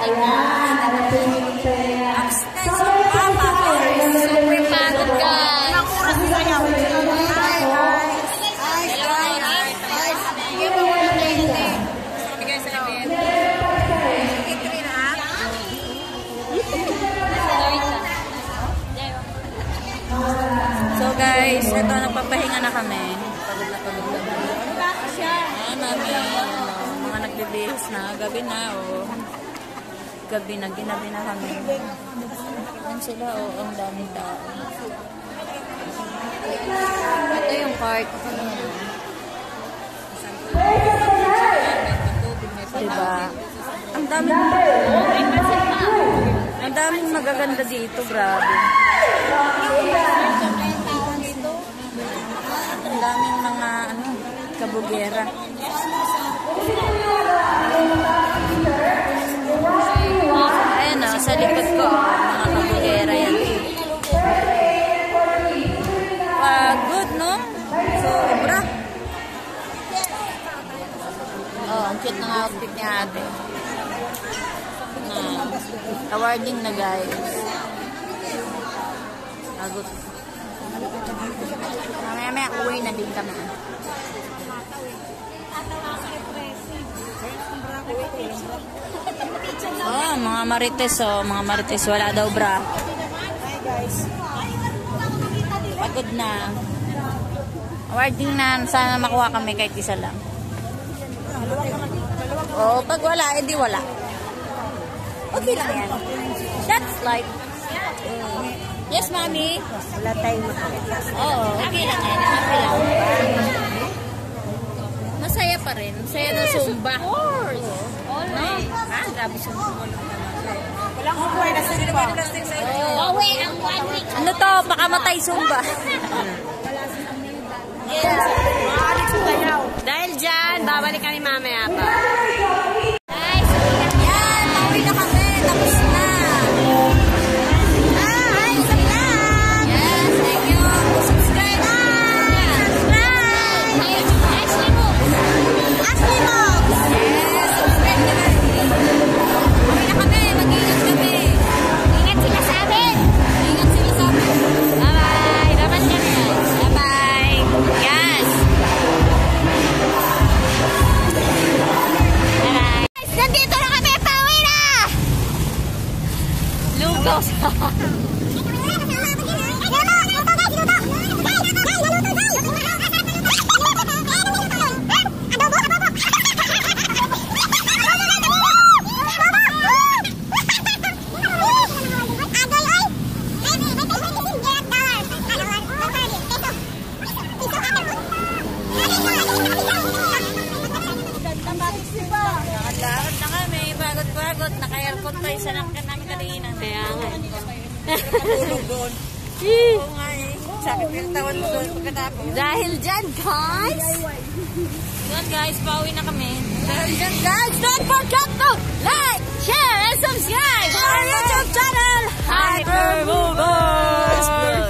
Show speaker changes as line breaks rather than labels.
Ayan, super pagod guys. Ilang oras na sayaw?
So guys, ito nagpapahinga na kami. Pagod na pagod na. Ayan namin, mga nagbibihis na. Gabi na, oh. Gabi na, ginabi na kami. Ayan sila, oh, ang daming tao. Ito yung park. Diba? Ang daming magaganda dito, grabe. Ang daming mga kabugera. Ayan o, sa likod ko, mga kabugera yan. Good, no? Sobra. Oh, ang cute ng outfit ni ate. Awarding na guys. Agot. Mamaya uwi na din kami. Oh, mga marites, oh. Mga marites. Wala daw bra.
Hi guys.
Pagod na. Awarding na. Sana makuha kami kahit isa lang. Oh, pag wala, edi wala. Okay lang yan. That's life. Yes, mami.
Wala tayong makuha.
Oo, okay lang yan. Okay lang. Masaya pa rin. Masaya na Zumba. Of course. No? Ah, grabe Zumba.
Walang kukuha na sa Zumba.
Ano to? Pakamatay Zumba.
Yes.
Dahil dyan, babalik kami mamaya pa. Pagod, naka-aircon tayo sa namin kanina. Kaya nga.
Nakatulog doon. Oo nga eh. Sakit yung tawan mo doon pagkatapos.
Dahil dyan, guys. Dyan, guys. Pauwi na kami. Dahil dyan, guys. Don't forget to like, share, and subscribe to our YouTube channel, Hypermovers.